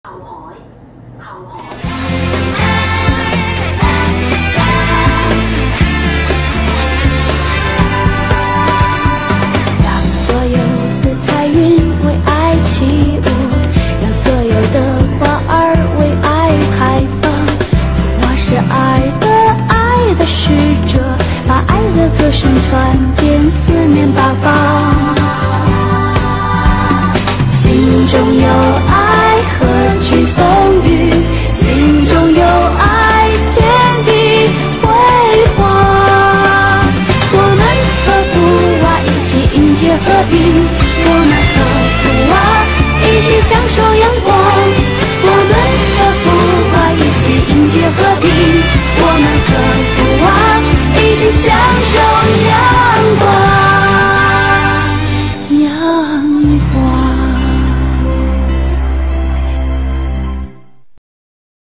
后海，后海。 让所有的彩云为爱起舞，让所有的花儿为爱开放。我是爱的使者，把爱的歌声传遍四面八方。心中有